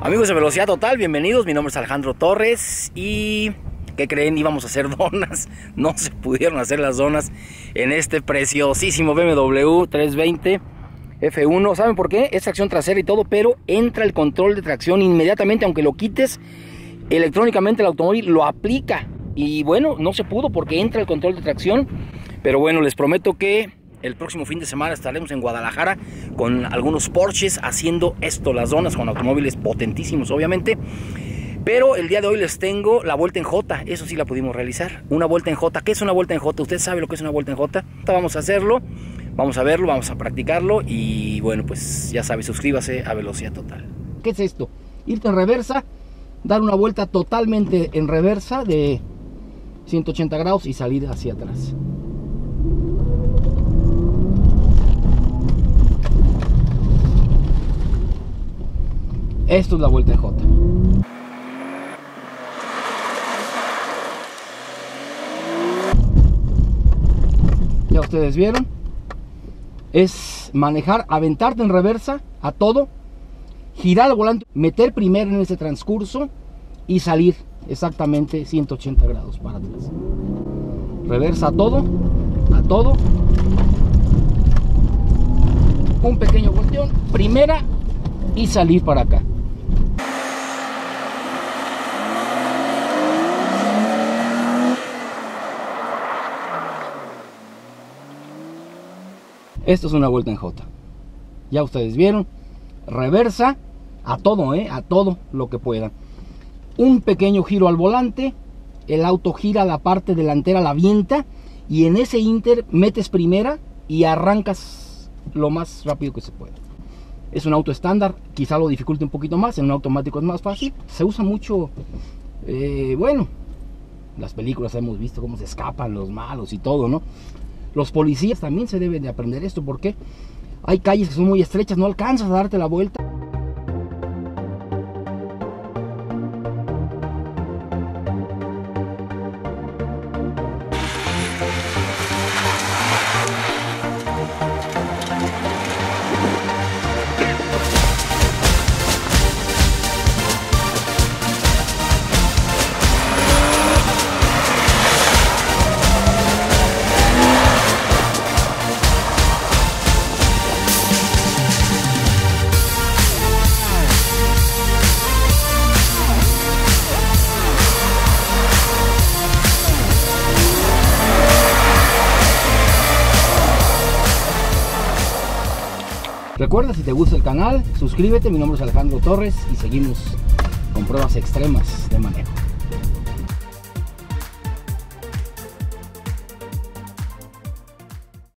Amigos de Velocidad Total, bienvenidos. Mi nombre es Alejandro Torres y ¿qué creen? Íbamos a hacer donas. No se pudieron hacer las donas en este preciosísimo BMW 320 F1. ¿Saben por qué? Es tracción trasera y todo, pero entra el control de tracción inmediatamente, aunque lo quites electrónicamente. El automóvil lo aplica y bueno, no se pudo porque entra el control de tracción. Pero bueno, les prometo que el próximo fin de semana estaremos en Guadalajara con algunos Porsches haciendo esto, las donas, con automóviles potentísimos obviamente. Pero el día de hoy les tengo la vuelta en J. Eso sí la pudimos realizar, una vuelta en J. ¿Qué es una vuelta en J? ¿Usted sabe lo que es una vuelta en J? Vamos a hacerlo, vamos a verlo, vamos a practicarlo. Y bueno, pues ya sabe, suscríbase a Velocidad Total. ¿Qué es esto? Irte en reversa, dar una vuelta totalmente en reversa de 180 grados y salir hacia atrás. Esto es la vuelta en J. Ya ustedes vieron. Es manejar, aventarte en reversa a todo, girar el volante, meter primero en ese transcurso y salir exactamente 180 grados para atrás. Reversa a todo, a todo. Un pequeño volteón, primera y salir para acá. Esto es una vuelta en J. Ya ustedes vieron. Reversa a todo, a todo lo que puedan. Un pequeño giro al volante. El auto gira la parte delantera, la avienta. Y en ese inter metes primera y arrancas lo más rápido que se pueda. Es un auto estándar. Quizá lo dificulte un poquito más. En un automático es más fácil. Se usa mucho. Bueno, las películas hemos visto cómo se escapan los malos y todo, ¿no? Los policías también se deben de aprender esto, porque hay calles que son muy estrechas, no alcanzas a darte la vuelta. Recuerda, si te gusta el canal, suscríbete. Mi nombre es Alejandro Torres y seguimos con pruebas extremas de manejo.